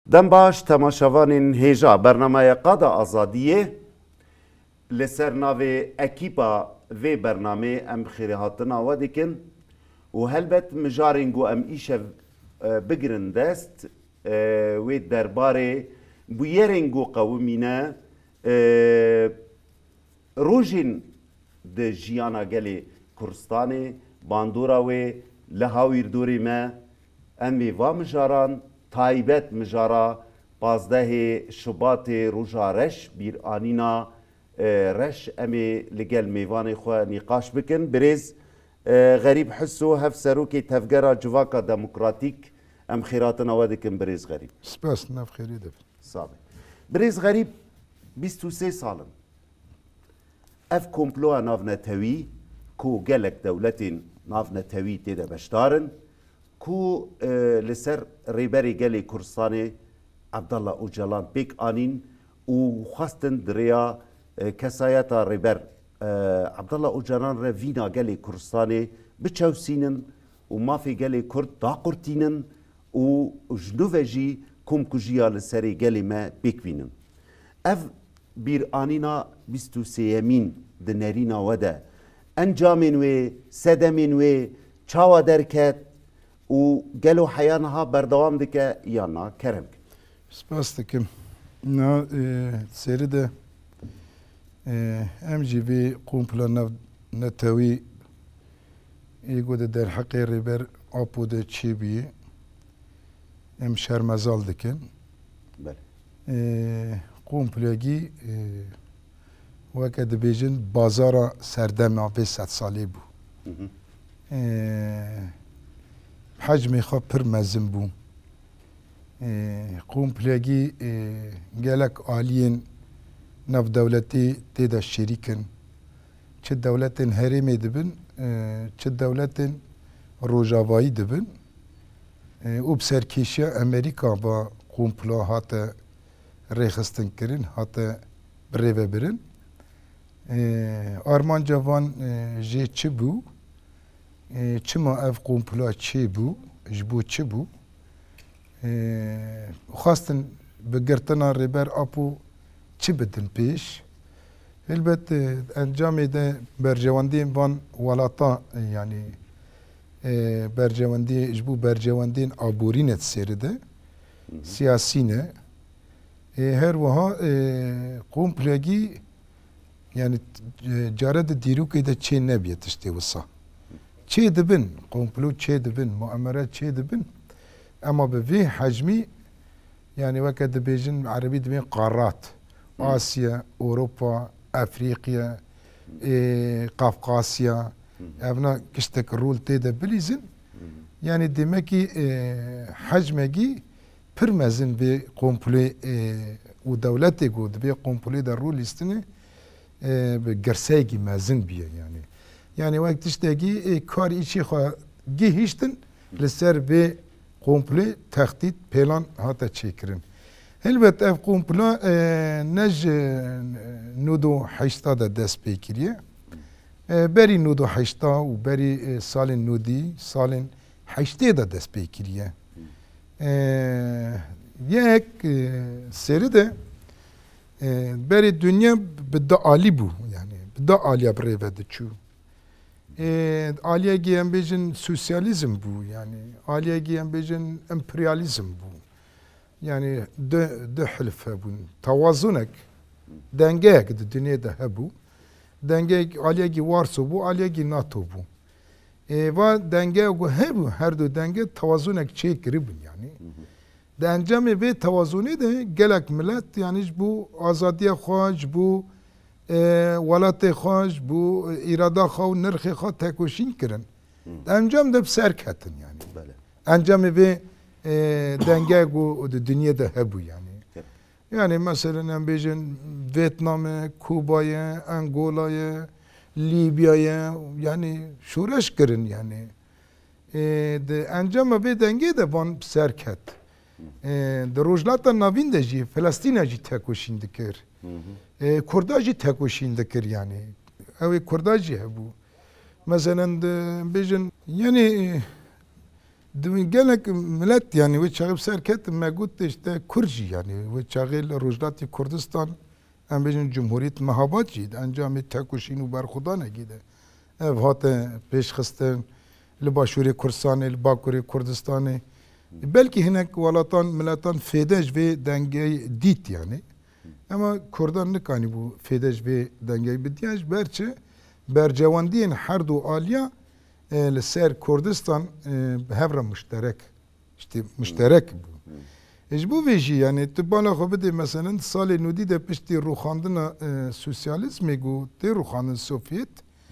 دم باش تماشاوانین هیجا برنامه قادا آزادیه لسر ناوی اکیپا وی برنامه ام خیره هاتنا و دیکن و هلبت مجارنگو ام ایشه بگرن دست وی درباره بویرنگو قومینه روژین ده جیانا گلی کرستانی باندورا وی لحاویر دوری ما امی و مجاران تایبت مجارا 15 شباط روژا رش بیر آنینا رش امی لگل میوان خو نقاش بکن بریز غریب حسو هف سروکی تفگرا جواکا دموکراتیک ام خیراتنا ودکن بریز غریب سپاس ناف خیری دف صابه بریز غریب 23 سالن اف کمپلوها ناف نتوی کو گلک دولتین ناف نتوی تیده بشتارن کو لسر ریبری گلی کورسانی عبدالله اوجلان بیک آنین و خواستن دریا کسایتا ریبر عبدالله اوجلان را وینا گلی کورسانی بچوسینن و مافی گلی کرد داقرتینن و جنوبجی کم کجیا لسری گلی ما بیکوینن اف بیر آنینا 23 دنرینا وده انجامین وی سدمین وی چاوا درکت و گلو حیانها بردوام دکه یا نه کرم سپاس دکم نا سری ده ام جی وی قومپلا نتوی ایگو ده در حقی ریبر آپو ده چی بی ام شرمزال دکن بله قومپلاگی وکد بیجن بازارا سردم آبی 100 سالی بو حجمی خواه پر مزن بو قومپلاگی گلک آلین نف دولتی تیدا شریکن چه دولتین هریمی دبن چه دولتین روجاوایی دبن او بسرکیشیا امریکا با قومپلا هات ریخستن کرن هات بریوه برن آرمان جوان جه چه بو چما اف قومپلا چه بو جبو چه بو خواستن بگرتنا ریبر اپو چه بدن پیش البته انجام ده برجواندی وان ولاتا yani برجواندی جبو برجواندین آبورینت سرده سیاسینه her vaha komplegi yani cared diruke de çe nebiyet işte vsa çe dibin komplo çe dibin muamere çe dibin ama be hacmi yani vakit dibijin Arabi dibin qarat Asya Avrupa Afrika Kafkasya evna kiştek rol tede bilizin yani demek ki hacmegi پرمزن به قومپلی و دولتی گود به قومپلی در رول استنه به گرسیگی مزن بیه yani وقتش دگی کاری چی خواه گیهشتن لسر به قومپلی تخطیط پلان هاتا چیکرن البته اف قومپلا نج نودو حشتا دا دست پیکریه بری نودو حشتا و بری سال نودی سال حشتی دا دست پیکریه یک seri de beri dünya bida ali bu yani bida aliye brevede çu aliye giyen bejin sosyalizm bu yani aliye giyen bejin emperyalizm bu yani de hilfe bu tavazunek denge de dünyada bu denge aliye gi varsa bu aliye gi NATO bu ve denge o hebu her do denge tavazunek çekiri bu yani de encamı ve tavazuni de gelek millet yani bu azadiye xoş bu velatê xoş bu irada xo nirxê xo tekoşîn kirin encam de serketin yani encamı ve denge o dünyada hebu yani mesela em bejin Vietnam'ı Kuba'yı Angola'yı Libya'ya yani şureş kirin yani de encama ve denge de van serket de rojlata navin de jî Filistin'e jî tekoşîn dikir Kurda jî tekoşîn dikir yani ev Kurda jî hebu mesela de bejin yani دوین گلک ملت yani ve çağıb serket megut işte Kurji yani ve çağıl Rojlati Kurdistan em bejin Cumhuriyet Mehabat jid encamı tekuşin u berxudan gide ev hate peşxistin li başûrê Kurdistanê li Bakurê Kurdistanê belki hinek welatan milatan fêdej vê dengeyê dît yani ama Kurdan nikanî bû fêdej vê dengeyê bidiya ji ber çi bercewendiyên her du aliya li ser Kurdistan hevra müşterek işte müşterek bû ji bo vê jî yani tu bala xwe bidê mesela salê nûdî de piştî rûxandina sosyalîzmê got tê rûxandin Sovyet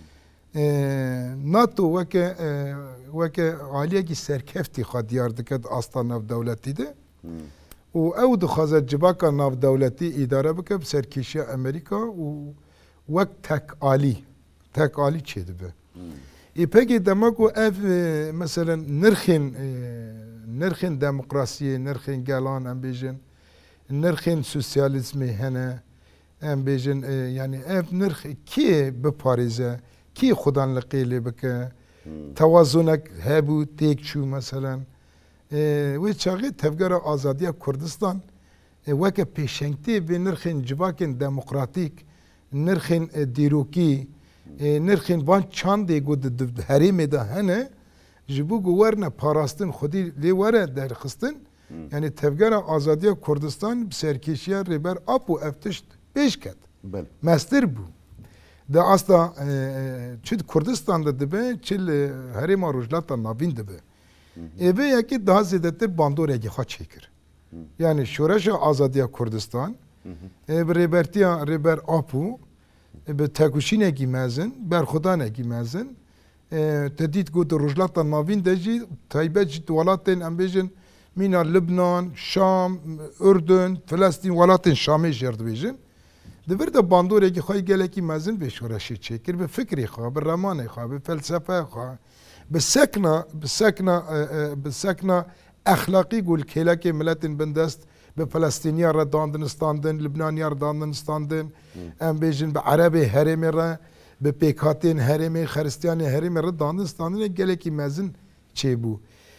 NATO weke aliyekî serkeftî xwe diyar dike di asta navdewletî de û ew dixwaze civaka navdewletî îdare bike bi serkêşiya Amerîka û wek tekalî çê dibe. Pekê dema ku ev mesela nirxên demokrasiyê, nirxên gelan em bêjin, nirxên sosyalîzmê hene, em bêjin yani ev nirx kê biparêze, kê xudan li qêlê bike, tewazunek hebû têk çû mesela. Wê çaxê tevgera azadiya Kurdistan weke pêşengtê vê nirxên civakên demokratîk, nirxên dîrokî, nirxên van çandê got di herêmê de hene ji bo ku werne parastin xwedî lê were derxistin yani tevgera azadiya Kurdistan bi serkêşiya rêber ap û ev tişt pêş ket mestir bû de asta çi Kurdistan de dibe çi li herêma Rojlata Navîn dibe vê yekê daha zêdetir bandorekî xwe çêkir yani şoreşa azadiya Kurdistan bi rêbertiya rêber ap û bi tekuşînekî mezin berxudanekî mezin te dît got Rojlata Navîn de jî taybet ji welatên em bêjin mîna Libnan, Şam, Ürdün, Filistîn welatên Şamê jê dibêjin divir de bandorekî xwe gelekî mezin vê şoreşê çêkir bi fikrê xwe, bi remanê xwe, bi felsefeyê xwe, bi sekna exlaqî gulkêlekê miletên bindest bi Filistîniya re dandin standin, Libnaniya re dandin standin, em bêjin bi Erebê herêmê re, bi pêkhatiyên herêmê, xeristiyanê herêmê re dandin standinê gelekî mezin çêbû.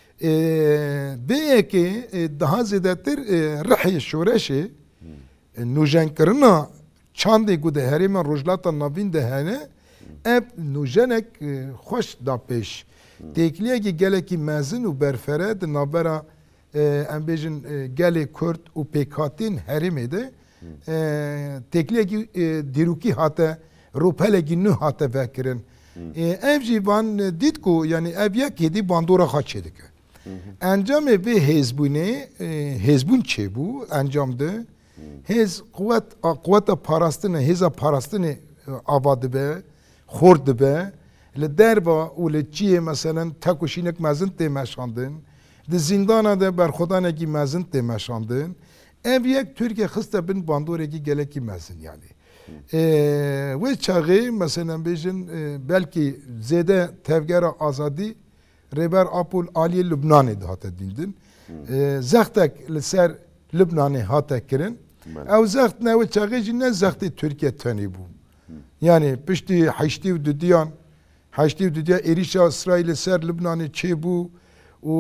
Vê yekê daha zêdetir rihê şoreşê nûjenkirina çandê ku di herêma Rojlata Navîn de hene ev nûjenek xweş da pêş. Têkiliyekî gelekî mezin û berfere di navbera em bêjin gelê Kurd û pêkhatiyên herêmê de têkiliyekî dîrokî hate ropelekî nû hate vekirin. Ev jî van dît ku yani ev yekê dî bandora xwe çê dike. Encamê vê hêzbûnê hêzbûn çêbû encam de hêz quweta parastinê hêza parastinê ava dibe xor dibe li derva û li çiyê meselen tekuşînek mezin tê meşandin di zîndana de berxudanekî mezin tê meşandin ev yek Tirkiye xiste bin bandorekî gelekî mezin yani. Wê çaxê mesela bêjin belkî zêde tevgera azadî rêber Apol aliyê Lubnanê de hate dîndin. Zextek li ser Lubnanê hate kirin. Ew zext ne wê çaxê jî ne zextê Tirkiye tenê bû. Yani piştî heştî û dudiyan êrişa İsraîlê ser Lubnanê çêbû û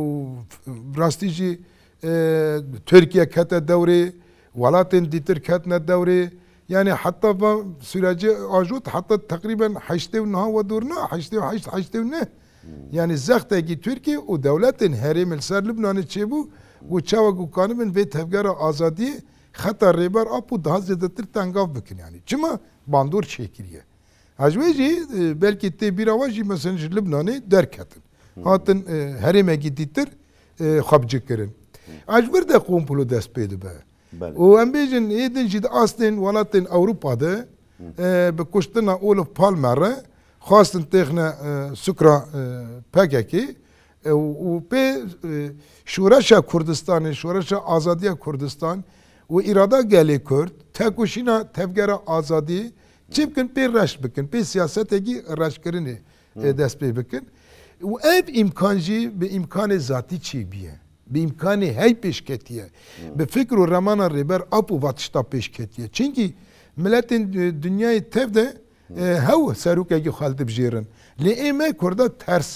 rastî jî Tirkiye kete dewrê welatên dîtir ketine dewrê yani heta va sürecê ajot heta teqrîben heştê û niha we dûr ne heştê û heşt heştê û ne yani zextekî Tirkiye û dewletên herêmê li ser Lubnanê çêbû û çawa ku kanibin vê tevgera azadiyê xeta rêber ap û daha zêdetir tengav bikin yani çima bandor çêkiriye. Ji wê jî belkî tê bîra we jî mesela ji Lubnanê derketin hatin herêmekî dîtir xwe bicikkirin. Ji vir de komplo dest pê dibe. û em bêjin êdin jî di astên welatên Ewropa de bi kuştina Olof Palme re xwastin têxine sukra PKK û pê şoreşa Kurdistanê şoreşa azadiya Kurdistan û îrada gelê Kurd tekuşîna tevgera azadiyê çi bikin pê reş bikin pê siyasetekî reşkirinê dest pê bikin û ev imkan jî bi imkanê zatî çêbiye bi imkanê hey pêşketiye bi fikr û remana rêber ap û vatişta pêşketiye çinkî miletên dünyayê tev de hew serokekî xwe dibijêrin lê ême Kurda ters e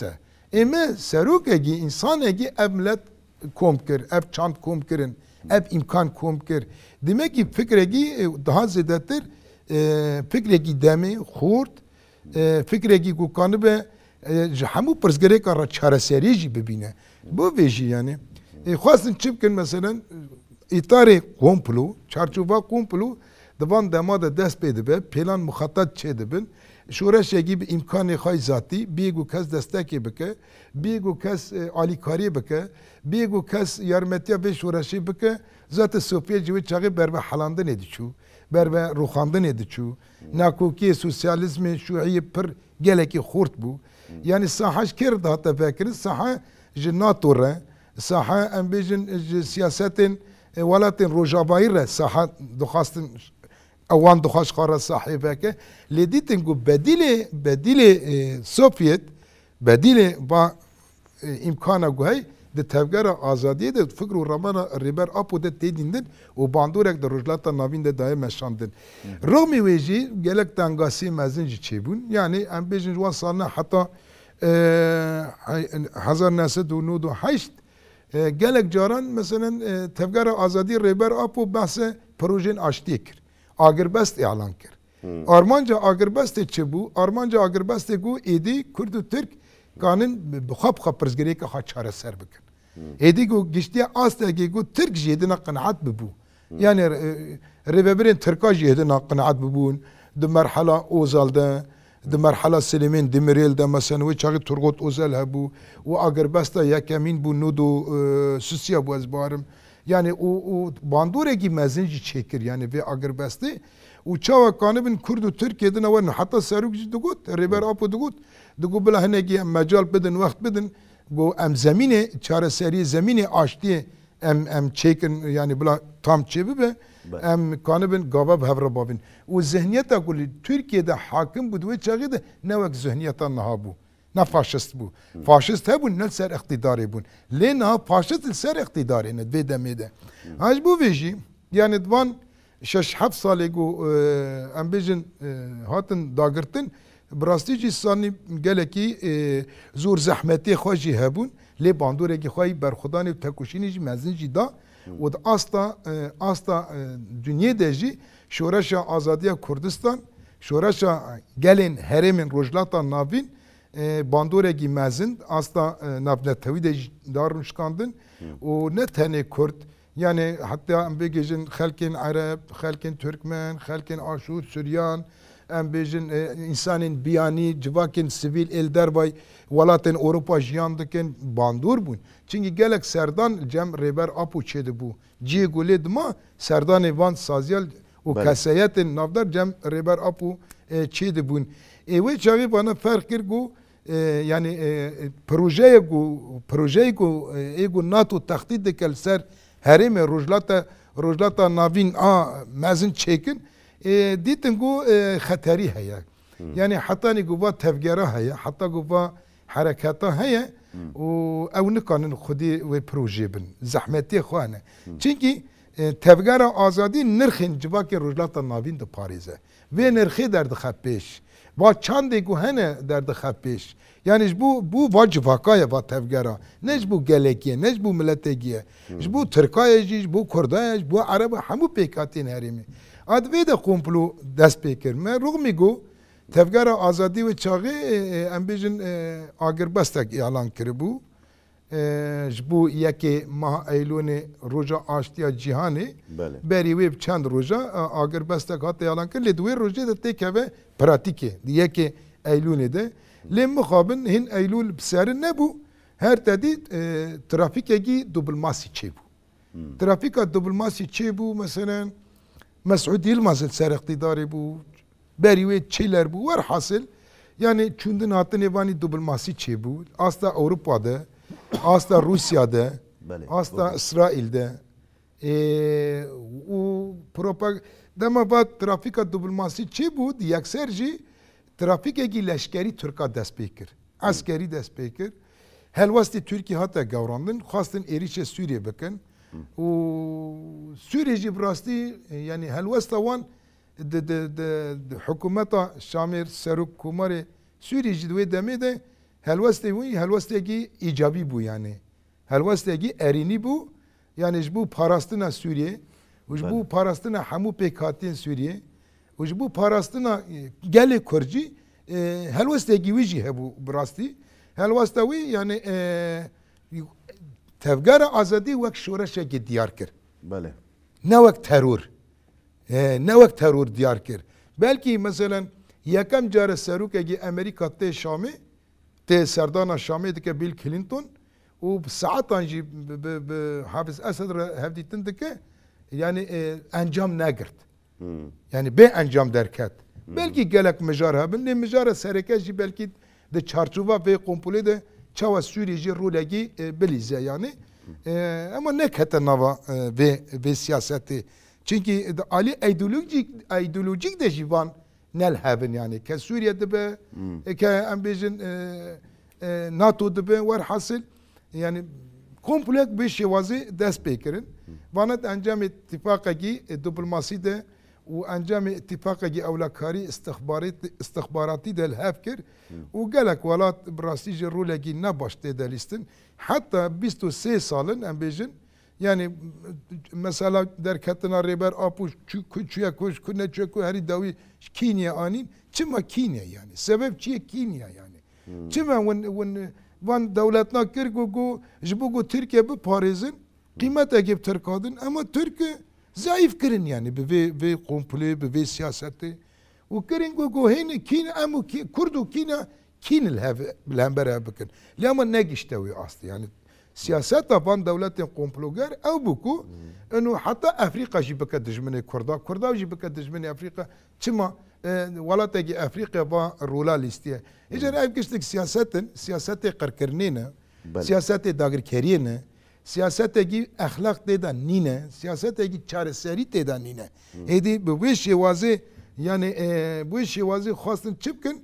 اما سروک اگی انسان اگی اب ملت کوم کر اب چند کوم کرن اب امکان کوم کر demek ki fikir اگی daha zedetir fikir اگی demi خورد fikir اگی گوکانه به همو پرزگره کار چارەسەری جی ببینه بو ویجی yani خواستن چی بکن مثلا اطار komplo çarçova komplo divan dema da dest pê dibe pêlan muxatat çê dibin şoreşekî bi imkanê xwe zatî bêgu kes destekê bike bêgu kes alîkarî bike bêgu kes yarmetiya vê şoreşê bike zaten Sovyet ji wê çaxê berbe helandinê diçû berbe rûxandinê diçû nakokiyê sosyalizmê şûiyê pir gelekî xurt bû yani saha ji kê re dihate vekirin saha ji NATO re saha em bêjin ji siyasetên welatên rojavayî re saha dixwastin ewan dixwaş xwe re sahê veke lê dîtin ku bedîlê Sovyet bedîlê va imkana ku hey di tevgera azadiyê de fikr û ramana rêber apo de tê dîndin û bandorek di rojhilata navîn de daye meşandin. Rûmî wê jî gelek tengasî mezin jî çêbûn yani em bêjin ji wan salina heta 1998 gelek caran mesela tevgera azadî rêber apo behse projeyên aştiyê kir. Agirbest elan kir. Armanca agirbestê çibû, armanca agirbestê ku êdî Kurd û Türk kanin bi xwe pirzgirêka xwe çareser bikin. Êdî ku giştiya astekê ku Türk jî hêdina qenaet bibû. Yani rêveberên Tirka jî hêdina qenaet bibûn di merhela Ozal de di merhela Silêmên Demirêl de mesela wê çaxê Turgut Özel hebû û agirbesta yekemîn bû nûd û Susiya bû ez barim. Yani û bandorekî mezin jî çêkir yani vê agirbestê û çawa kanibin Kurd û Tirkiye din ewin heta serok jî digot rêber apo digot digot bila hinekî em mecal bidin wext bidin got em zemînê çareseriyê zemînê aştiyê em çêkin yani bila tam çê bibe em kanibin gava bi hev re bavin û zihniyeta ku li Tirkiye'de hakim bû di wê çaxê de ne wek zihniyeta niha bû. Ne faşist bû. Faşist hebûn ne ser iqtîdarê bûn. Lê niha faşist li ser iqtîdarê ne vê demê de. Ha ji bo vê jî yani divan 6-7 salê ku em bêjin hatin dagirtin bi rastî jî sanî gelekî zor zehmetê xwe jî hebûn lê bandorekî xwe berxwedanê û tekuşînê jî mezin jî da û di asta dunyê de jî şoreşa azadiya Kurdistan şoreşa gelên herêmên rojhilata navîn bandorekî mezin asta navnetewî de dar şikandin û ne tenê Kurd yani hatta em bêgêjin xelkên Ereb, xelkên Türkmen, xelkên Aşûr, Suryan em bêjin însanên biyanî, civakên sivîl êl derbay welatên Ewropa jiyan dikin bandor bûn. Çinkî gelek serdan cem rêber apo çê dibû. Ciyê ku lê dima serdanê van saziyal û keseyetên navdar cem rêber apo çê dibûn. Wê çavê bana ferq kir ku yani projeyê ku ê ku NATO textît dike li ser herêmê rojhilata navîn a mezin çêkin dîtin ku xeterî heye. Yani hetanî ku va tevgera heye heta ku va hereketa heye û ew nikanin xwedî wê projê bin. Zehmetê xwe ne. Çinkî tevgera azadî nirxên civakê rojhilata navîn diparêze. Vê nirxê derdixe pêş. Va çandê ku hene derdixe pêş. Yani ji bu va civakaya va tevgera. Ne ji bo gelekiye, ne ji bo miletekî ji bo Tirkayê jî, ji bo Kurdaya, ji bo Ereba hemû pêkhatên herêmê. Ad vê de komplo dest pê kir. Me rûmî got tevgera azadî wê çaxê em bêjin agirbestek elan kiribû. Ji bo yekê meha Eylûnê roja aştiya cîhanê berî wê çend roja agirbestek hat elan kir lê di wê rojê de têkeve pratîkê di yekê Eylûnê de lê mixabin hin Eylûl bi serin nebû her tedî trafîkekî dubulmasî çêbû. Trafîka dubulmasî çêbû mesela Mes'ud Yılmaz ser iqtîdarê bû berî wê çêler bû werhasil yani çûndin hatin êvanî dubulmasî çêbû asta Ewropa'da asta Rusya'da asta İsrail'de û dema va trafîka dubulmasî çêbû di yekser jî trafîkekî leşkerî Tirka dest pê kir. Eskerî dest pê kir. Helwestê Tirkiye hate gewrandin xwastin êrişê Sûriye bikin û Sûriye jî bi rastî yani helwesta wan di hikûmeta Şamêr Serok Komarê Sûriye jî di wê demê de هلوسته وی هلوسته کی ایجابی بو یعنی هلوسته کی ارینی بو یعنی جبو پاراستنا سوریه وجبو پاراستنا همو پیکاتین سوریه وجبو پاراستنا گل کرجی هلوسته کی ویجی هبو براستی هلوسته وی یعنی تفگار آزادی وقت شورش کی دیار کر بله نه وقت ترور نه وقت ترور دیار کر بلکه مثلا یکم جار سروک اگه امریکا ته شامه ته سردان شامه دکه بیل کلینتون و ساعت انجی به حافظ اسد هفدیتن دکه yani انجام نگرد yani به انجام درکت belki gelek mejar haben ne mejara serekeci belki de çarçuva ve kompule de çava Suriye rolegi belize yani ama ne kete nava ve siyaseti çünkü ali ideolojik de jivan nel haben yani ke Suriye'de be ke ambejin NATO'da be var hasıl yani komplek bir şevazi dest bekirin vanet encam ittifakaki diplomasi de و انجام اتفاقی اولکاری استخباراتی دل هفکر و گلک ولات براستی جرولگی نباشته دلیستن حتی 23 سالن ام بیجن yani mesela derkatına reber apuş küçüye koş kunne çökü heri davi Kenya anin çima Kenya yani sebep çiye Kenya yani çima van devletna kirgo jbugo Türkiye bu Paris'in kıymet ekip Türkadın ama Türkiye zayıf kırın yani ve komple ve siyaseti o kırın go hene kin ama kurdu kina kinil have bilambara bakın lama ne giştevi aslı yani siyaset taban devletin komploger ev buku انه حتى افريقيا جيبك دجمني كردا جيبك دجمني افريقيا تما ولا تجي افريقيا با رولا ليستيه اجى رايك كشتك سياسات قركرنينا سياسات داغر كرينه siyasete ahlak deden nine, siyasete çareseri deden nine. Edi bu şevazi yani bu şevazi khastın çıpkın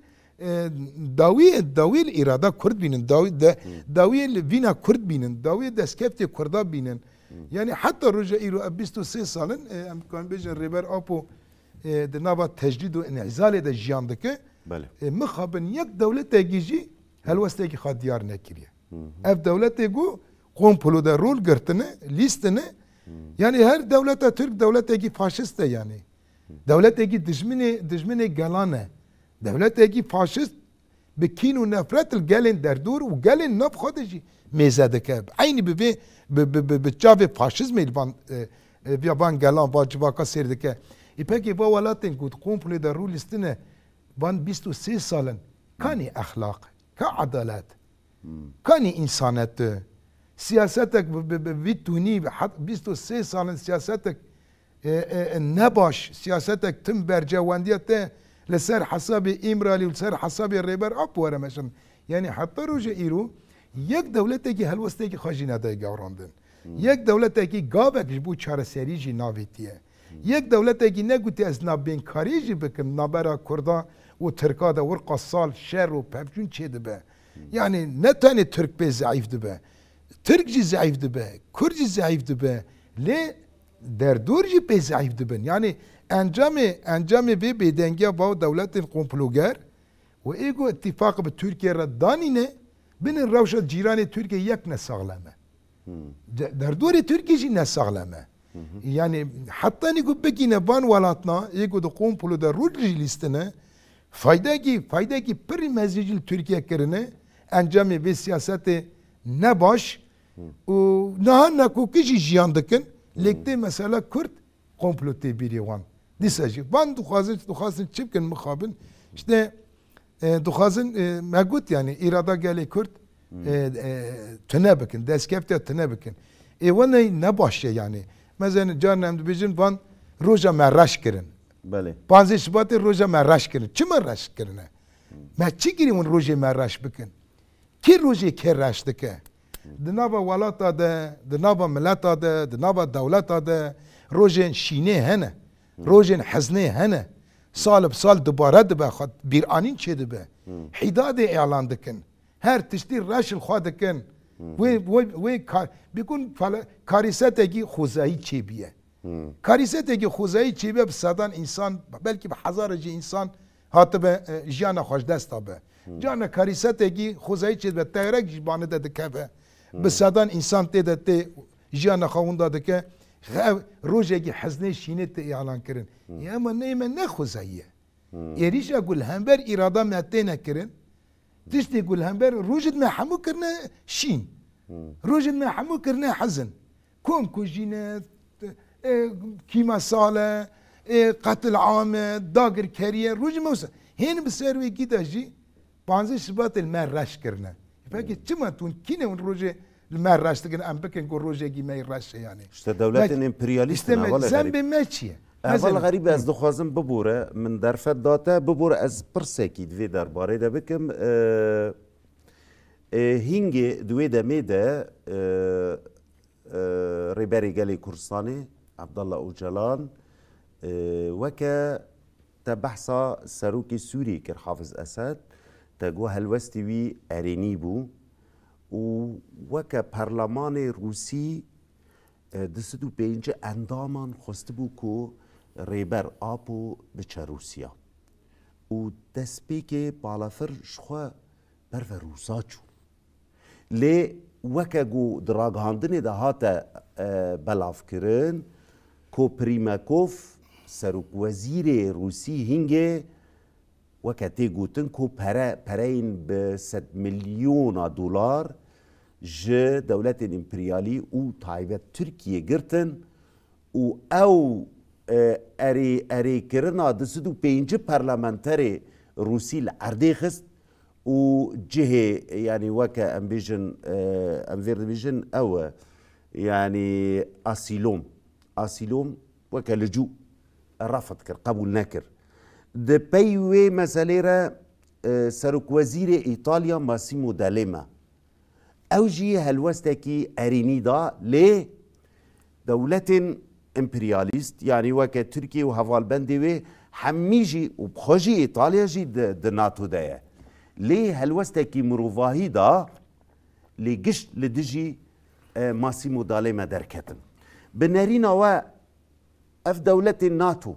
davi irada Kurd binin, davi vina Kurd binin, davi deskefte Kurda binin. Yani hatta roja iro 23 salın amkan bejin reber apo de nava tecdid ve inizal de jiyandaki mukhaben yek devlete gici helwasteki khadiyar nekiriye. Ev devlete go komplo da rol girtine listine yani her devlete Türk devleteki faşist de yani devleteki dijmini galane devleteki faşist bekin و nefret gelin derdur و gelin nab خودشی میزدکه aynı به چاو faşizm elban yaban galan vacibaka serdike peki bu velatin gut komplo da rol listine van 23 salın kani ahlak ka adalet kani insaniyet siyasetek vituni 23 salın siyasetek nebaş siyasetek tüm bercevandiyete لسر حساب إمرالي ولسر حساب الريبر أبوه مثلا يعني حتى روجا إيرو يك دولتك هلوستك خاجينة دا جوراندن يك دولتك قابك جبو چار سريجي ناويتيه يك دولتك نقولتي از نابين كاريجي بكم نابرا كردا وتركا دا ورقا صال شر وبابجون چه دبه يعني نتاني ترك بي ضعيف دبه ترك جي ضعيف دبه كرد جي ضعيف دبه ليه دردور جي بي ضعيف دبن يعني انجام به بدنگیا با دولت komploger و ایگو اتفاق به ترکیه را دانینه بین روش جیران ترکیه یک نساغلمه در دور ترکیه جی نساغلمه yani hatta nigo begine ban walatna ایگو دو komplo در رول لیستنه fayda ki per mezcil Türkiye kerine انجام به siyaset ne baş o ne kokiji jiyandıkın lekte mesela Kürt komplo tebiri wan disajı. Ben duhazın çipken mukhabil işte duhazın megut yani irada gele Kürt tünebekin deskefte tünebekin. Vanay ne başya yani. Mesela canım bizim van roja merraş kirin. Bale. 15 Şubat roja merraş kirin. Kim merraş kirin? Me çikiri un roja merraş bikin. Ki roja kerraş dike. Dinava walata da, dinava milata da, dinava devleta da روژن شینه هنه روژن حزنه هنه سال بسال دوباره دبه خود بیرانین چه دبه حداد اعلان دکن هر تشتی رشل خواه دکن وی بیکن کاریست اگی خوزایی چه بیه کاریست اگی خوزایی چه بیه بسادان انسان بلکه به هزار جی انسان هات به جیان خوش دست به جان کاریسته کی خوزای چیز به تیرک جبانه ده که به صدان انسان تیده تی جیان خوون داده که روزی که حزنه شینه تی اعلان کردن یا من نیمه نخوزاییه یریش اقول همبر اراده مته نکردن تشتی اقول همبر روزت ما حمو کرنه شین روزت ما حمو کرنه حزن كوم كوجينة كيما صالة قتل عام داقر كارير روج موسى هين بسيروي كده جي بانزي شبات المال راش كرنا فاكي تما تون كينا ون روجي المال راش تكن ام بكن نقول روجي كي ما يراش يعني شتا دولات امبرياليست زنب ماشيه اول غريب از دخوازم ببوره من درفت داتا ببوره از پرسکی دوی درباره ده بکم هینگی دوی ده میده ريباري قالي كورساني عبد الله اوجلان وكا تبحثا سروكي سوري كر حافظ اسد تاقو هلوستي وي اريني بو وكا برلمان روسي دستو بينجا اندامان خستبو كو ريبر آبو بچه روسيا و دست بيكي بالافر شخوا برف روسا چو لي وکه گو دراغاندنی ده هاته بلاف کرن کو پریماکوف سروک وزیر روسی هنگه وکه تی گوتن کو پرین به 100 میلیون دلار جه دولت امپریالی او تایبت ترکیه گرتن او اری کرنا دستو پینج پارلمانتری روسی لعرده خست و جهه يعني وكا امبيجن امفير ديفيجن او يعني اسيلوم وكا لجوء رفض كر قبول نكر د بيوي مساليرا سروك وزير ايطاليا ماسيمو داليما او جي هلوستكي ارينيدا ل دولة امبرياليست يعني وكا تركيا وهفال بندوي حميجي وبخوجي ايطاليا جي د ناتو دايا ليه هلوستكي مروفاهي دا لي قشت لدجي ماسيمو داليما دركتن بنارينا و اف دولة الناتو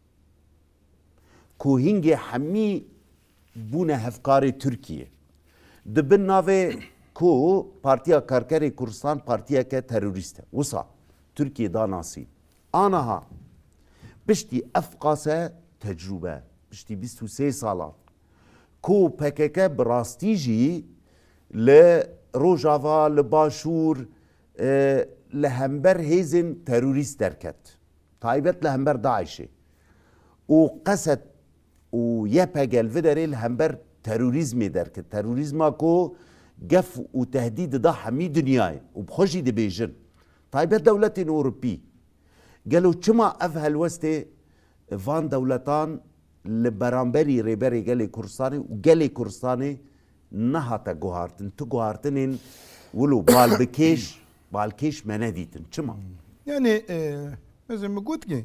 كو هنجي حمي بونا هفكاري تركيا دبن ناوي كو بارتيا كاركاري كردستان بارتيا كتروريست وصا تركيا دا ناسي آنها بشتي افقاسة تجربة بشتي 23 سالة كو بكك براستيجي لروجافا لباشور لهمبر هيزن تروريست دركت تايبت لهمبر داعشي وقصد ويبقى الفدري لهمبر تروريزمي دركت تروريزما كو قف وتهديد دا حمي دنياي وبخوشي دي بيجن تايبت دولة أوروبي قالوا چما افهل وستي فان دولتان لبرانبري ريبري قالي كورساني وقالي كورساني نهاتا جوهارتن تو جوهارتنين ولو بالكيش ما نديتن چما يعني مثل ما قلت كي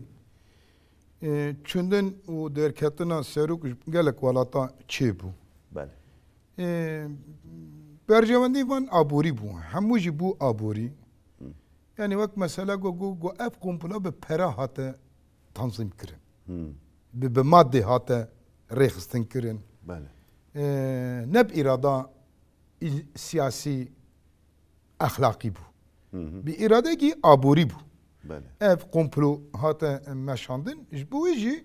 چندن و دركتنا سروك قالك ولاتا چيبو بله برجواندي فان ابوري بو هموجي بو ابوري يعني وقت مسألة جو اف كومبلا بپرا هاتا تنظيم كرن بمادة هاتا ريخستن كرن بله نب إرادة سياسي أخلاقي بو بإرادة كي أبوري بو بله اف كومبلو هاتا مشاندن جبو يجي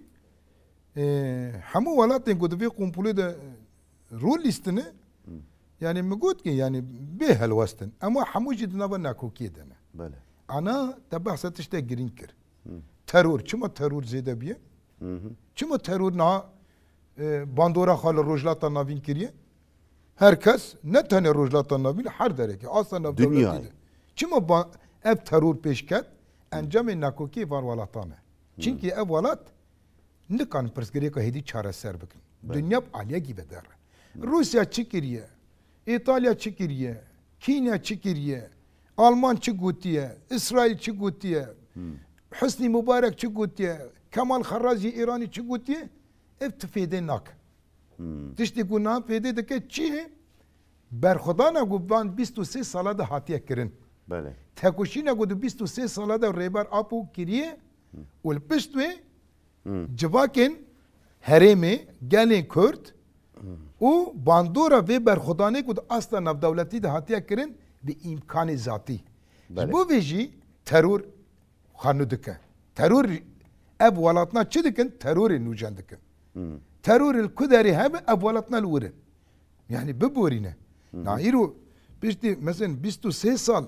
همو ولاتن قد في كومبلو ده رول لستنه يعني مقود كي يعني به الوستن اما همو جد نبنا كوكي دنا بله انا تبع ستشتا جرينكر ترور چما ترور زيده بيه چما ترور نا باندورا خال روجلاتا ناوین کریه هر کس نه تنه روجلاتا ناوین هر داره که اصلا دنیا چما با اب ترور پیش کرد انجام نکوکی وار ولاتانه چونکی اب ولات نکان پرسگری که هدی چاره سر بکن دنیا عالیه گی بداره روسیا چی کریه ایتالیا چی کریه کینیا چی کریه آلمان چی گوتیه اسرائیل چی گوتیه حسنی مبارک چی گوتیه کمال خراجی ایرانی چی گوتیه اف تفیده ناک تشتی گونا فیده دکه چیه برخدا نگو بان 23 ساله ده هاتیه کرن بله تکوشی نگو دو 23 ساله ده ریبر آپو کریه والپشتوه جواکن هرمه گلین کرد و باندورا و برخودانه کود اصلا نف دولتی ده هاتیه کرن به امکان ذاتی بو ویجی ترور خانو دکه ترور اب ولاتنا چه دکن ترور نوجان دکن ترور الكدري هم اب ولاتنا الورن يعني ببورينه نايرو بيشتي مثلا 23 سال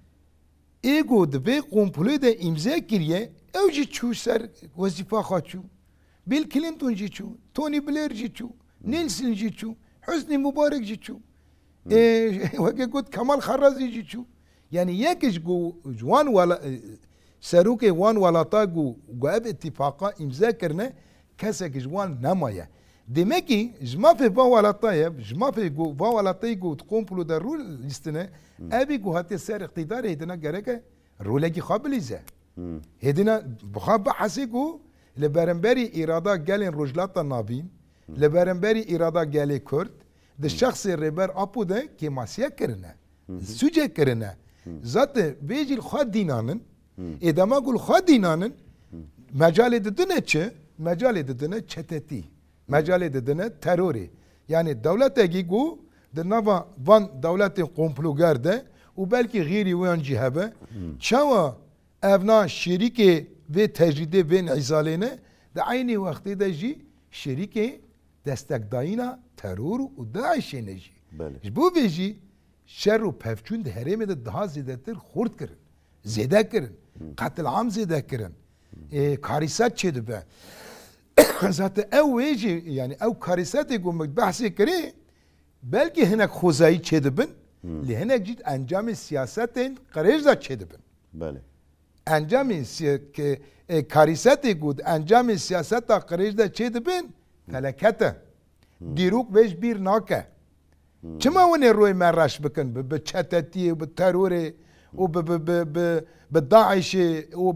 ايجو دبي قومبلو ده امضا كريه اوجي تشو سر وظيفه خاچو بيل كلينتون جيچو توني بلير جيچو نيلسون جيچو حسني مبارك جيچو وكي قلت كمال خرازي جيچو يعني يكش جو جوان ولا سروكي وان ولا طاقو قاب اتفاقا امضا كرنا كسك جوان نمايه دمكي جما في با ولا طيب جما في جو با ولا طيقو تقومبلو ده رول لستنا ابي جو هاتي سر اقتدار هدنا جركه رولكي خابليزه هدنا بخاب حسيكو لبرنبري اراده قالين رجلات النابين لبرنبري اراده قالي كرد ده الشخص الربر ابو ده كي ماسيا كرنا سوجه كرنا ذات بيجي الخاد دينانن اذا ما اقول خاد دينانن مجال ددنه چه مجال ددنه چتتي مجال ددنه تروري يعني الدولة تجيجو دنافا فان دولة قومبلوغار ده وبلكي غيري وين جهبه شوا ابناء شريكي في تجريده بين عزالينه ده عيني وقت ده جي شريكي دستك داينا ترور وداعش نجي بو بيجي شر و پفچون ده هرمه ده daha زیادتر خورد کرن زیاده کرن قتل عام زیاده کرن کاریسات چه به zaten ev veci yani ev karisat egomek bahsi kere belki henek khuzayı çedibin li henek cid encam siyasetin qarajda çedibin bale encam karisat egod encam siyaseta qarajda çedibin felakete diruk vej bir nake çima wene roy meraş bikin be çeteti be terörü o be daişi o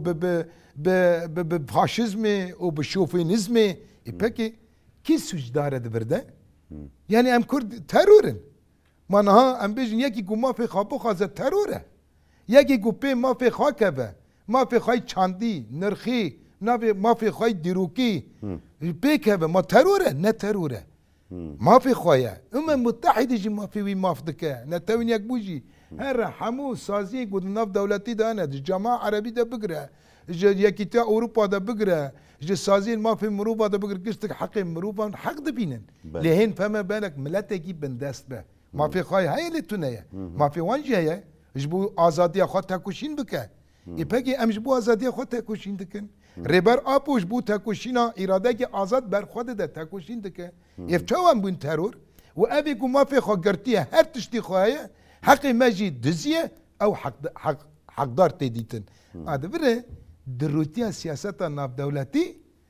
be faşizmi o be şofinizmi peki ki suçdar edibirde yani em kurd terörün manha em bejin yeki ku mafi xapo xaze teröre yeki ku pe mafi xakebe mafi xay çandi nırxi mafi xay diruki pekebe ma teröre ne teröre mafi xaya umma muttahide ji mafi wi mafdike ne tevin yak buji her hamu sazi gud nav devleti de ne cama arabi de bigre yekita Avrupa da bigre سازين ما في مروبة ده بقدر قصتك حق مروبة حق دبينن لهين فما بالك ملتك بندست به ما في خاي هاي اللي تنايا ما في وانجي هي جبو آزادي أخوات تكوشين بك يبقى أم جبو آزادي أخوات تكوشين دكن ربر أبو جبو تكوشينا إرادة كي آزاد بر خود ده تكوشين دك يفتوان بين ترور وأبي ما في خاقرتيه هر تشتي خايا حق ماجي دزيه أو حق دار تديتن هذا بره دروتيا سياسة ناف دولتي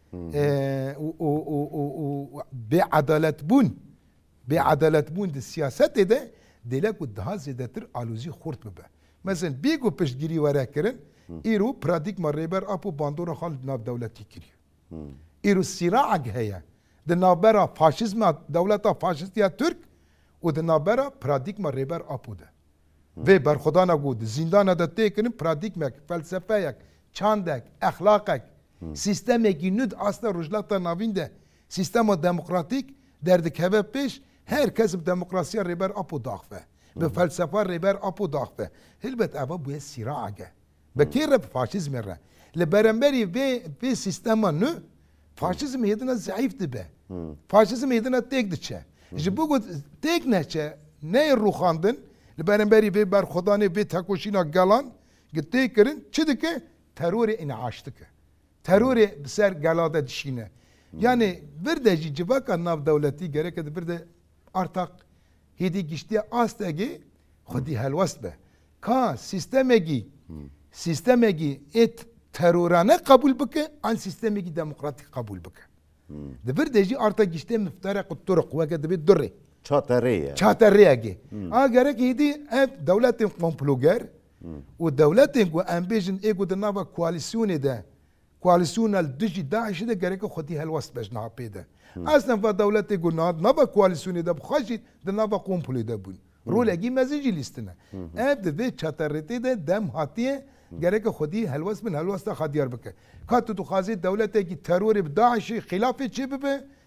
بعدالت بون دي السياسة ده دلك ودها زيادتر آلوزي خورت ببه مثلا بيگو پشتگیری ورا کرن ایرو پرادیک مريبر ابو باندورا خال ناف دولتي كري ایرو صراع هيا ده نابرا فاشيزم دولتا فاشيستيا ترك و ده نابرا پرادیک مريبر ابو ده و برخدانا گود زندانا ده تيكن پرادیک مك فلسفه يك çandek, ahlakek, sistemeki nüd asla rujlata navinde, sistema demokratik derdik heve peş, herkes demokrasiya reber apu dağfe, ve felsefe reber apu dağfe. Hilbet ava bu sirage. Bekir faşizm re. Le beremberi ve sistema nü, faşizm yedina zayıf dibe. Faşizm yedina tek diçe. Jibu god tek neçe, ne ruhandın, le beremberi ve berxodani ve takoşina galan, gitti kirin, çidike, terörü iniştik. Terörü ser galada dişine. Yani bir de civaka nav devleti gerek bir de artık hedi geçti astagi khudi halwast be. Ka sistemegi et terörane kabul bike an sistemegi demokratik kabul bike. De bir de artık geçti müftarak turuq ve kadar bir durre. Çatareye. A gerek hedi devletin komploger ودولتين وامبيجن ايجو دنافا كواليسيوني ده كواليسيونال دجي داعش ده غريكو خدي هالوست باش نعبي ده اصلا فدولتي قلنا نافا كواليسيوني ده بخشي دنافا كومبولي ده بون رولا جي مازيجي ليستنا اب ده تشاترتي ده دم هاتيه غريكو خدي هالوست من هالوست خديار بك كاتو تو خازي دولتي كي ترور بداعش خلافه شبه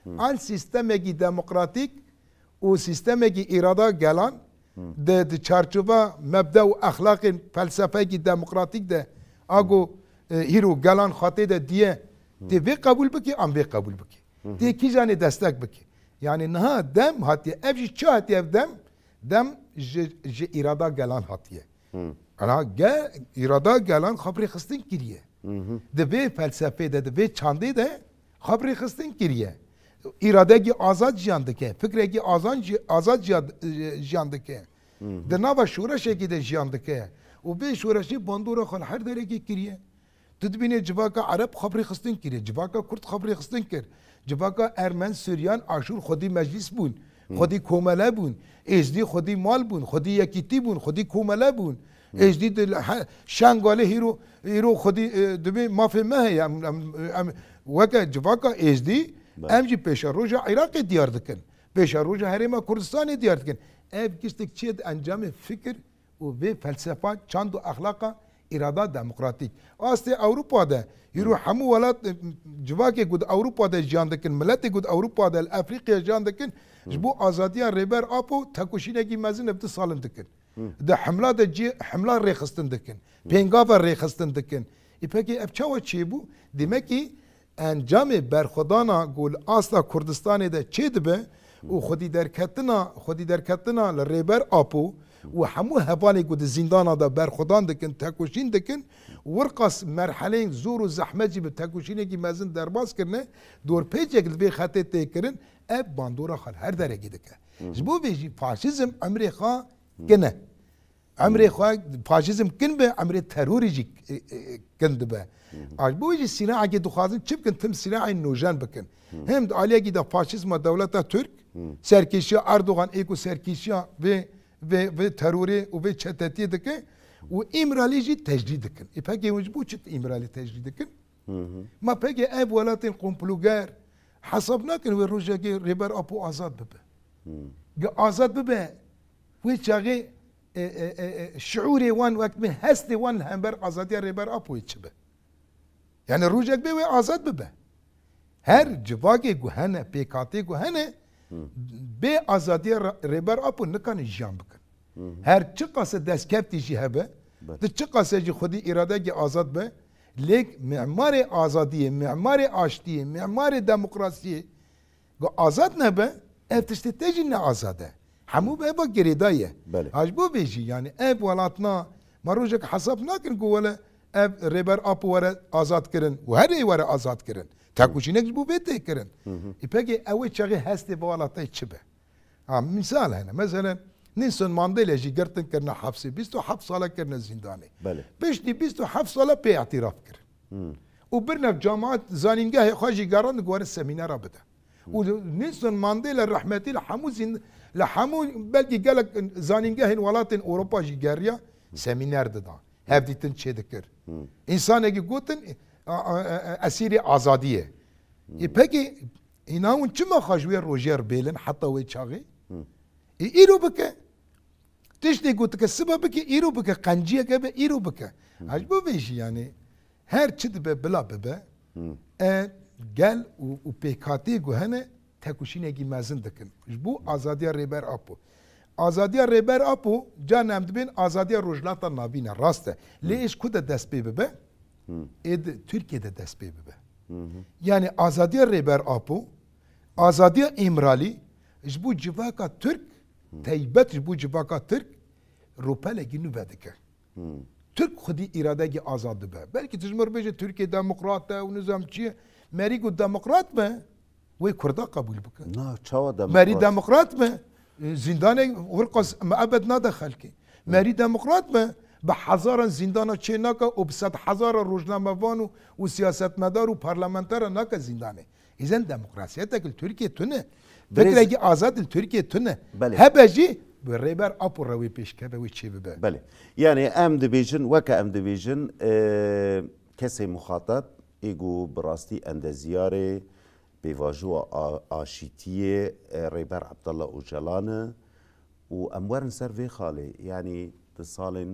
آن سیستمکی دموکراتیک و سیستمکی اراده گلان ده چارچوبه مبدا و اخلاق فلسفه کی دموکراتیک ده آگو هیرو گلان خاطر ده دیه تی وی قبول بکی ام وی قبول بکی تی کی جانی دستک بکی یعنی نه دم هاتیه افجی چه هاتیه دم ج اراده گلان هاتیه انا اراده گلان خبری خستین کریه ده وی فلسفه ده وی چانده ده خبری خستین کریه اراده کی آزاد جیانده که فکر کی آزاد جیانده که در نوا شورش کی ده جیانده که و به شورشی باندورا خال هر دره کی کریه تدبینه جواکا عرب خبری خستین کریه جواکا کرد خبری خستین کر جواکا ارمن سوریان آشور خودی مجلس بون خودی کومله بون ازدی خودی مال بون خودی یکیتی بون خودی کومله بون ازدی شنگاله هیرو خودی دبی مافه مه وکا جواکا ازدی امجی پیشا روژا عراق دیار دکن پیشا روژا هرما کردستان دیار دکن اف گشتک چید انجام فکر و به فلسفه چند و اخلاقا اراده دموکراتیک آسته اروپا ده یرو همو ولات جواکی گود اروپا ده جان دکن ملت گود اروپا ده افریقیا جان دکن جبو آزادیان ریبر آپو تکوشینگی مزن ابت سالن دکن ده حمله ده جی حمله ریخستن دکن پینگاوا ریخستن دکن ایپکی اف چاو چی بو دیمکی انجام برخودانا گول آستا کردستان ده چی دبه و خودی درکتنا لریبر آپو و همو هبالی گود زندانا دا برخودان دکن تکوشین دکن ورقص مرحله زور و زحمت جی به تکوشینه کی مزن درباز کرنه دور پیچک به خطه ته کرن اب باندورا خال هر درگی دکه جبو بیجی فاشیزم عمری خوا کنه عمری خوا فاشیزم کن به عمری تروری جی کند به اجبو بیجی صناعه کی دخوازن چپ کن تم صناعه نوجان بکن هم عالیه کی دا فاشیزم دولتا ترک سرکشی اردوغان ایکو سرکشی ve terörü ve çeteti dike و امرالی جی تجدید کن پکی وجبو چت امرالی تجدید کن ما پکی اب ولاتن قمپلوگر حساب نکن و روزی ریبر اپو آزاد ببه آزاد ببه و چاقی شعوری وان وقت من هستی وان همبر آزادی ریبر اپو چبه یعنی روزی به و آزاد ببه هر جواگی گوهنه پیکاتی گوهنه به آزادی ریبر اپو نکن جام بکن هر چه قصد دست کفتی جی هبه ده چه قصد جی خودی اراده جی آزاد به لیک معمار آزادیه معمار آشتیه معمار دموکراسیه گو آزاد نبه افتشتی تجی نه آزاده همو به با گریدایه عجبو بیجی یعنی اب ولاتنا مروجک حساب نکن گو ولا اب ریبر اپو وره آزاد کرن و هر ای وره آزاد کرن تاکوشینک بو بیته کرن پکی اوی چاقی هستی با ولاتای چه به مثال هنه مثلا نیلسون ماندیلا جی گرتن کرنا حبسی 27 ساله کرنا زندانی پیشتی 27 ساله پی اعتراف کرد و برنا جامعات زانینگاه خواجی گاران گوار سمینارا بده و نیلسون ماندیلا رحمتی لحمو بلکی گلک زانینگاه ولات اوروپا جی گاریا سمینار دادا هفدیتن چه دکر انسانه کی گوتن اسیر آزادیه پکی اینا اون چما خواجوی روژر بیلن حتی وی چاقی ایرو بکه تشتی گوت که سبب که ایرو بکه قنجیه که به ایرو بکه عجبو بیشی یعنی هر چی به بلا ببه گل و پیکاتی گوهنه تکوشینه کی مزن دکن جبو آزادی ریبر اپو آزادی ریبر اپو جان هم دبین آزادی روجلاتا نابینه راسته لیش کده دست بی ببه اید ترکیه ده دست بی ببه یعنی آزادی ریبر اپو آزادی امرالی جبو جواکا ترک تیبت جبو جواکا ترک روپله گینو بدکه ترک خودی اراده گی آزاد به بلکه تجمر بیجه ترکیه دموکرات و نظام چیه مریگو دموکرات به وی کرده قبول بکن نه چاوا دموکرات مری دموکرات به زندان ورقص معبد ندخل کی مری دموکرات به هزاران زندان چه نکه و 100,000 روزنامه وانو و سیاستمدار و پارلمانتر نکه زندانه ایزن دموکراسی تکل ترکیه تونه فکر اگه آزاد ترکیه تونه هبجی به ریبر اپو روی پیش که به چی ببه بله یعنی ام دیویژن وکا ام دیویژن کسی مخاطب ایگو براستی اندزیاره بیواجو آشیتیه ریبر عبدالله اوجلانه و امورن سر وی خاله یعنی ده سالن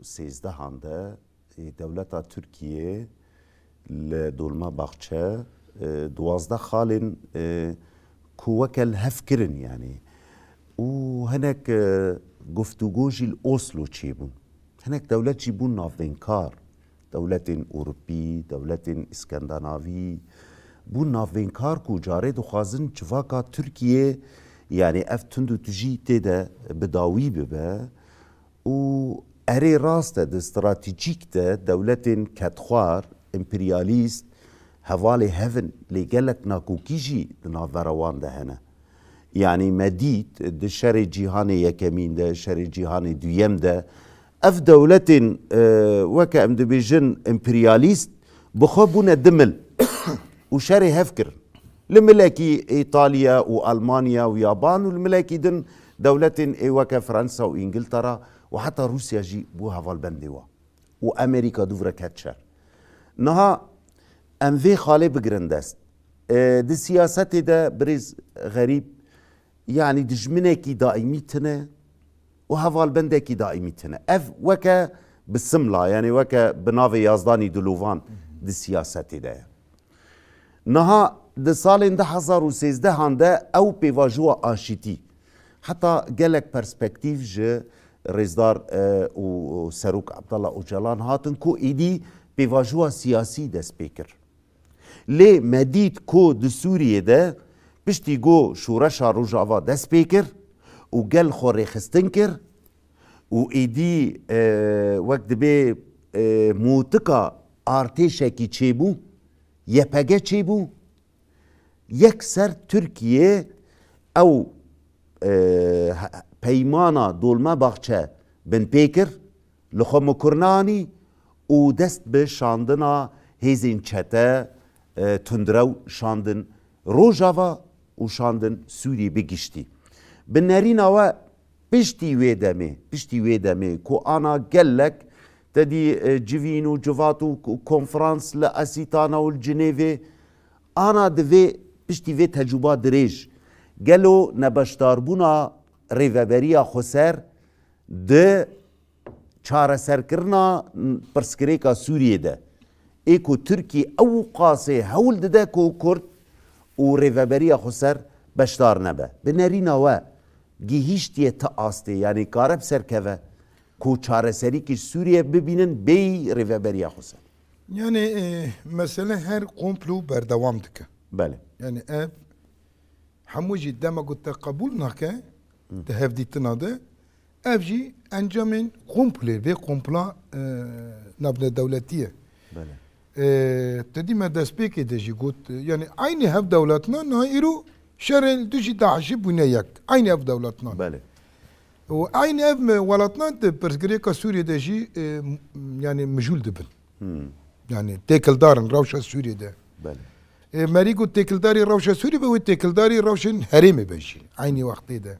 2013 هنده دولتا ترکیه لدولما باخچه دوازده خالن كوكل هفكرن يعني وهناك گفتگوجی الأوسلو چیبون هناك دولت جيبون نافينكار دولت أوروبي دولت اسكندنافي بون نافينكار كو جاري دخوازن چفاكا تركيا يعني افتندو تجي تيدا بداوي ببا و اري راستا د استراتيجيك دا دولت كاتخوار امبرياليست هوالي هفن لقالك ناكو كيجي نافروان ده هنا يعني مديت د شر جيهاني يكمين ده شر جيهاني دويم ده اف دولت وكا ام دبيجن امبرياليست بخبونا دمل وشري هفكر لملاكي ايطاليا والمانيا ويابان والملاكي دن دولة وكا فرنسا وانجلترا وحتى روسيا جي بو هفال بندوا وامريكا دوفرا كاتشر نها ام في خالي بگرندست دي سياسات دا بريز غريب يعني دجمنكي دائمي تنه وهفال بندكي دائمي تنه اف وكا بالسملة يعني وكا بنافي يازداني دلوفان دي سياسات دا نها ده سالين ده 2013 هنده او بيواجوا آشيتي حتى جالك برسبكتيف جه رزدار و سروك عبدالله اوجلان هاتن كو ايدي بيواجوا سياسي ده سبيكر لي مديد كو ده سوريا ده بشتي جو شورشا روجاوا ده سبيكر و جال خوري خستنكر و ايدي وقت بي موتكا ارتشاكي چيبو يپگه چی بو؟ یک سر ترکیه او پیمانا دولمه باخچه بن پیکر لخو مکرنانی و دست به شاندنا هیزین چته تندرو شاندن روژاوا و شاندن سوری بگشتی بنرین آوا پشتی ویدمه که آنا گلک تدي جيفينو جوفاتو كونفرانس لأسيتانا والجنيفي أنا دفي بشتي في تجربة دريج قالوا نبشتاربونا ريفابريا خسر ده چاره سرکرنا پرسکریکا سوریه ده ایکو ترکی او قاسه هول ده کو کرد و ریوبریا خسر بشتار نبه بنرینا و گیهیشتیه تا آسته یعنی کارب سرکوه کو چاره سری که سوریه ببینن بی ریوبریا خسر yani mesela her komplo berdewam dike. بله Yani ev hemû jî dema got te qebûl nake te hevdîtina de ev jî encamên komplê vê kompla nabne dewletî ye. بله Te dî me destpêkê de jî got yani aynı hev dewletina niha îro şerên du jî Daişî bûne yek. Aynı ev dewletina. بله û aynı ev welatna de pirsgirêka Sûriyê jî yani mijûl dibin. Yani têkildarin rewşa Sûriyê de. بله Merî got têkildarî rewşa Sûrî be wê têkildarî rewşên herêmê be jî aynı wextê de.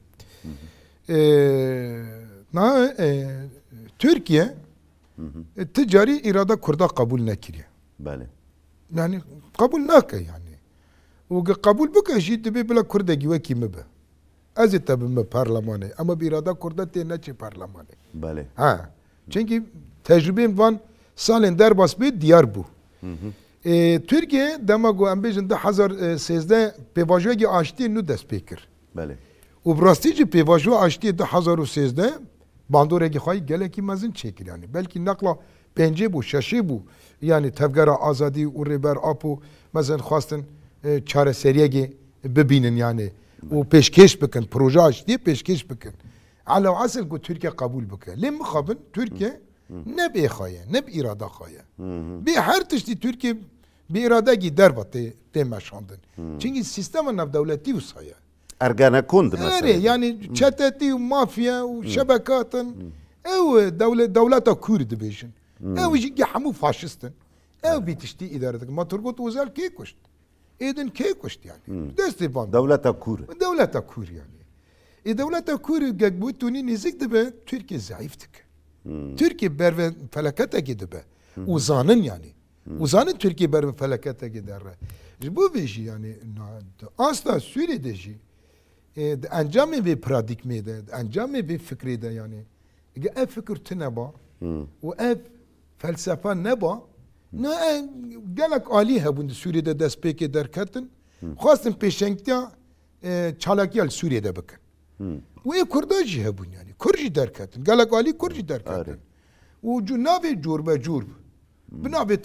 Na Türkiye ticari irada Kurda kabul nekiriye. بله Yani kabul nake yani. û kabul bike jî dibe bila Kurdekî wekî me be. Ez ê te bime parlemanê ama bi irada Kurda tê neçe parlemanê. بله Ha. Çünkü tecrübên van salên derbas bê diyar bû. Türkiye dema got em bêjin 2013 pêvajoyekî aştiyê nû dest pê kir. بله û bi rastî jî pêvajoya aştiyê 2013 bandorekî xwayî gelekî mezin çêkir yani. Belkî neqla pêncê bû, şeşê bû yani tevgera azadî û rêber apû mezin xwastin çareseriyekê bibînin yani. û pêşkêş bikin, proje aştiyê pêşkêş bikin. Ala esil got Türkiye kabul bike. Lê mixabin Türkiye ne bê xaye, ne bi irada xaye. Bê her tiştî Türkiye bi iradekî derva tê meşandin. Çünkü sistema navdewletî wisa ye. Ergenekon Erê yani çetetî û mafya û şebekatin ew dewleta Kûr dibêjin. Ew jî hemû faşistin. Ew bî tiştî îdare dikin. Ma Turgut Özel kê kuşt? Êdin kê kuşt yani. Destê van. دولت کور Devleta Kûr yani. Devleta Kûr gekbûtunî nêzik dibe Türkiye zayıf dike. Türkiye berve felaketekê dibe. û zanin yani. û zanin Türkiye berve felaketekê derre. Ji bo vê jî yani asla Sûriyê jî encamê vê pradîkmê de encamê vê fikrê de yani ev fikir tune ba û ev felsefa neba نه گلک عالی هبون سوریه ده دست پیک درکتن خواستن پیشنگتیا چالاکیال سوریه ده بکن و ای کرداجی هبون یعنی کرجی درکتن گلک عالی کرجی درکتن و جو ناوی جوربه جورب بناوی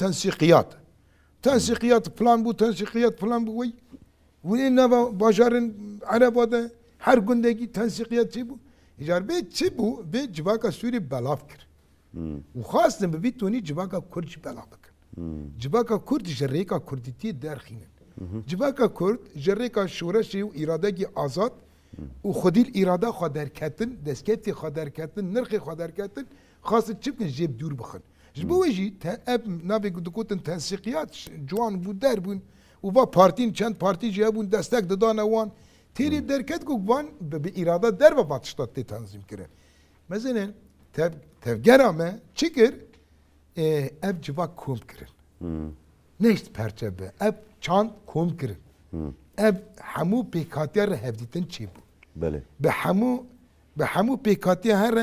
تنسیقیات فلان بو تنسیقیات فلان بو وی و این ناوا باجارن عربا ده هر گندگی تنسیقیات چی بو اجار به چی بو به جواکا سوری بلاف کر و خواستن به بیتونی جواکا کرد بلاف بکن جواکا کرد جریکا کردیتی درخینن جواکا کرد جریکا شورشی و ایرادگی آزاد و خودیل ایراده خود درکتن دستکتی خود درکتن نرخی خود درکتن خواست چی بکن جیب دور بخن جبوجی اب نبی گوتن تنسیقیات جوان بود در بون و با پارتین چند پارتی جابون دستک دادن وان تیری درکت کو وان به اراده در و باتشتات تنظیم کرد مثلا تفگرامه چیکر اب جوا کوم کرد نیست پرچه اب چند کوم کرد اب همو پیکاتیار هفدیتن چی بود بله به همو پیکاتیار هر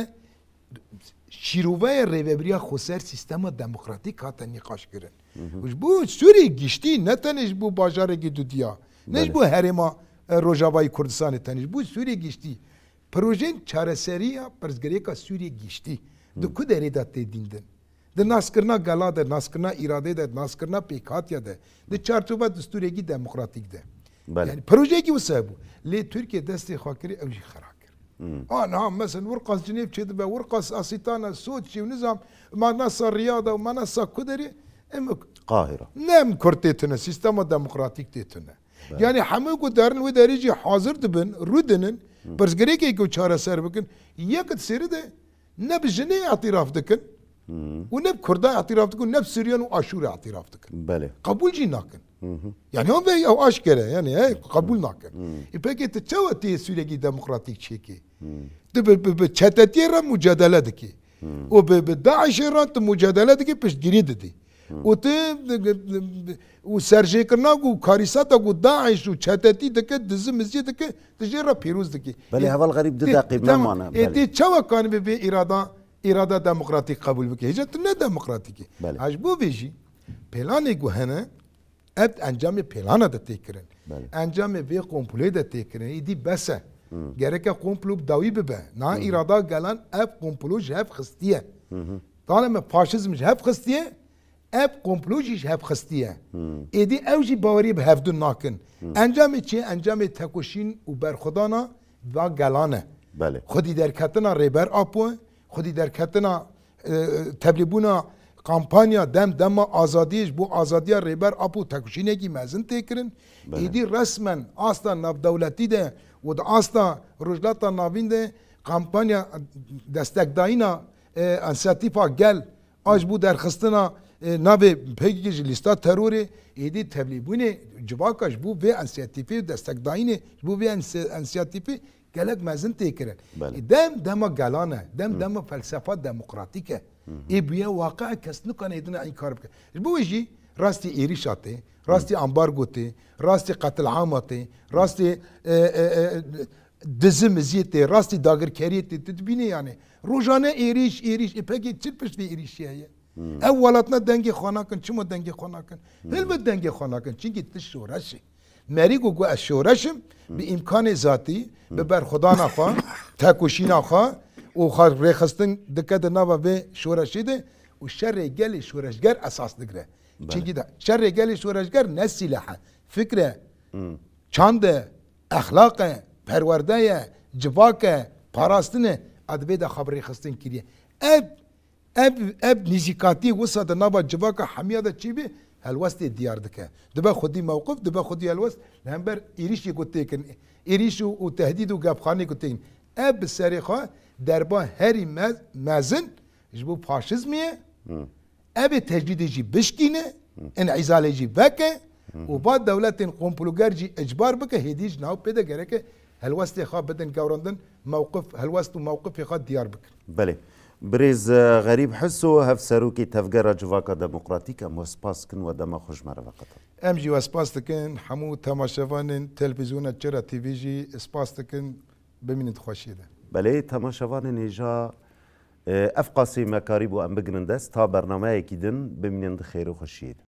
شیروه ریوبریا خوسر سیستم دموکراتیک هاتن نقاش کردن. وش بو سوری گشتی نه تنش بو باجارگی دودیا، نش بو هرما روجاوای کردستان تنش بو سوری گشتی. پروژه چارەسەریya پرزگریکا سوری گشتی. دو کدری داده دیندن. د ناسکرنا گلا ده، ناسکرنا اراده ده، ناسکرنا پیکاتیا ده. د چارچوبه دستوریگی دموکراتیک ده. یعنی پروژه کی وسه بو. لی ترکیه دستی خاکری اوجی خراب. نعم مثلا ورقص جنيف كذا ورقص اسيتانا سوتشي ونظام ما ناس الرياضه وما ناس كدري قاهره نعم كرتيتنا سيستم ديمقراطيك تيتنا يعني حموك دارن وداريجي حاضر دبن رودنن برزغريكي كو چاره سر بكن يكت سيرده نب جني اعتراف دكن ونب كردا اعتراف دكن نب سوريان واشور اعتراف دكن بله قبول جي ناكن يعني هم بي او اشكره يعني هي قبول ناكن يبقى تشوتي سوريكي ديمقراطيك شيكي بچتتی را مجادله دکی و به داعش را مجادله دکی پیش گیری دادی و ت و سرجه کرنا و کاریسات و داعش و چتتی دکی دز مسجد دکی تجرا پیروز دکی بله اول غریب دقیق نمانه بله چوا کان به اراده دموکراتیک قبول بکی هیچ نه دموکراتیکی عجبو بیجی پلان گوهنه اب انجام پلان داده کرن انجام وی کمپلی داده کرن ایدی بسه gerek komplub davi bibe na irada gelen ev komplo jev xistiye taneme faşizm jev xistiye ev komplo jev xistiye edi ev jî bawerî bi hevdun nakin encamê çi encamê tekoşîn û berxwedana da gelane xwedî derketina rêber apo xwedî derketina teblîbûna kampanya dema azadî ji bo azadiya rêber apo tekoşînekî mezin tê kirin êdî resmen asta navdewletî de و د آستا روجلاتا ناوین ده کمپانیا دستکداینا انسیاتیفا گل آج بو درخستنا ناوی پیگیج لیستا تروری ایدی تبلیبونه جواکاش بو به انسیاتیفی دستکداینه بو به انسیاتیفی گلک مزن تیکرن دم گلانه دم فلسفه دموکراتیکه ای بیا واقع کس نکنه ایدنا این کار بکن بو جی راستی ایریشاته راستی امبارگوته راستی قتل عامته راستی دزم زیته راستی داگرکریته تدبینه یعنی روزانه ایریش پکی چی پشت ایریشیه اولاتنا دنگی خوانا کن چما دنگی خوانا کن هلبت دنگی خوانا کن چونکه تشورشی مریگو گو اشورشم به امکان ذاتی به برخدانا خوا تکوشینا خوا و خار رخستن دکت نوا به شورشی ده و شر گل شورشگر اساس دگره چونکه ده شر گل شورشگر نه سلاحه فکره چند اخلاق پرورده جواک پاراستنه ادبی ده خبری خستن کریه اب نزیکاتی وسط نبا جواک حمیه ده چی بی هلوست دیار دکه دبا خودی موقف دبا خودی هلوست نمبر ایریشی گوته کن ایریش و تهدید و گفخانی گوته کن اب سریخا دربا هری مزن جبو فاشیزمیه اب تجدیدی جی بشکینه انعزالی جی بکه و بعد دولت قومپلوگر جی اجبار بکه هدیج ناو پیدا گره که هلوست خواه بدن گوراندن موقف هلوست و موقف خواه دیار بکن بله بريز غريب حسو هف سروكي تفجر جواكا ديمقراطيكا وسباس كن ودما خوش مرة فقط ام جي وسباس تكن حمو تماشاوان تلفزيون تشرا تي في جي سباس تكن بمين تخوشي ده بله تماشاوان نيجا اف قاسي مكاري بو ام بگرن دست تا برنامه یکی دن بمینن خیر و خوشید